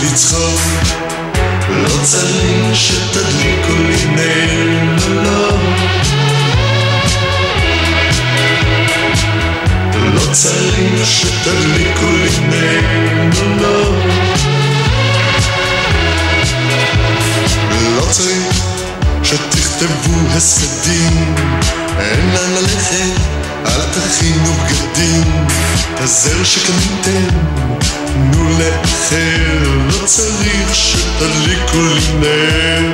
לצחוק, לא צריך שתדליקו לי נר, לא לא צריך שתדליקו לי נר, לא לא צריך שתכתבו הסדים, אין לאן ללכת, אל תכינו בגדים, הזר שקניתם תנו לאחר, לא צריך שתדליקו לי נר.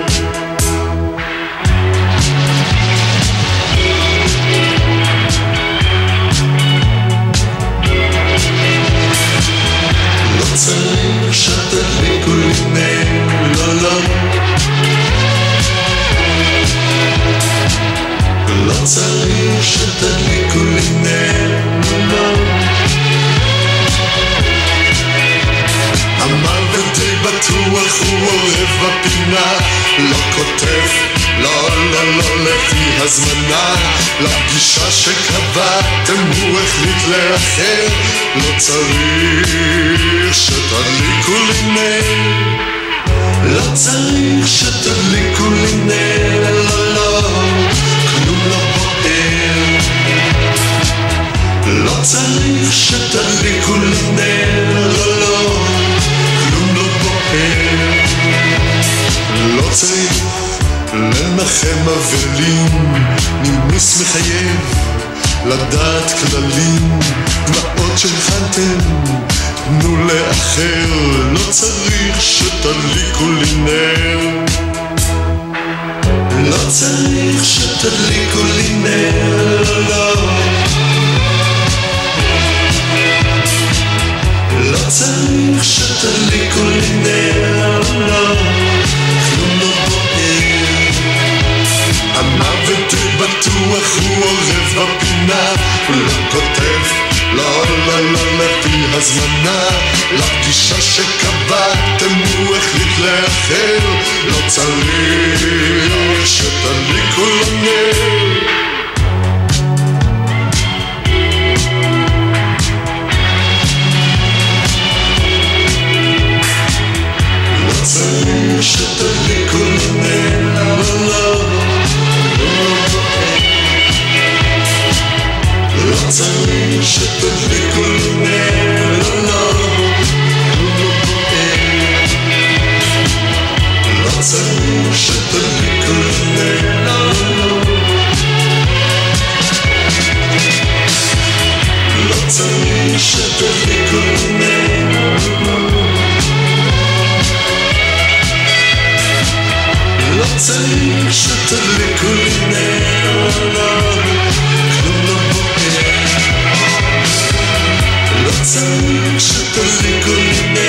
לא צריך שתדליקו לי נר, לא לא לא צריך שתדליקו לי נר, לא המוות די בטוח הוא עורב בפינה, לא כותב, לא לא לא לפי הזמנה, לפגישה שקבעתם הוא החליט לאחר, לא צריך שתדליקו לי נר, לא צריך שתדליקו לי נר, לא לא כלום לא בוער, לא צריך שתדליקו לי נר, לא לא כלום לא בוער, לא צריך לנחם אבלים, נימוס מחייב לדעת כללים, דמעות שהכנתם תנו לאחר, לא צריך שתדליקו לי נר, לא צריך שתדליקו לי נר, לא לא צריך שתדליקו לי נר, לא כלום לא בוער, המוות בטוח הוא עורב בפינה, הוא לא כותב, לא לא לא לפי הזמנה, לפגישה שקבעתם הוא החליט לאחר, לא צריך שתדליקו לי נר, לא צריך שתדליקו לי נר, לא לא לא צריך שתדליקו לי נר, לא לא צריך שתדליקו לי נר, לא צריך שתדליקו לי נר, לא צריך שתדליקו לי נר, כלום לא בוער, לא צריך שתדליקו לי נר.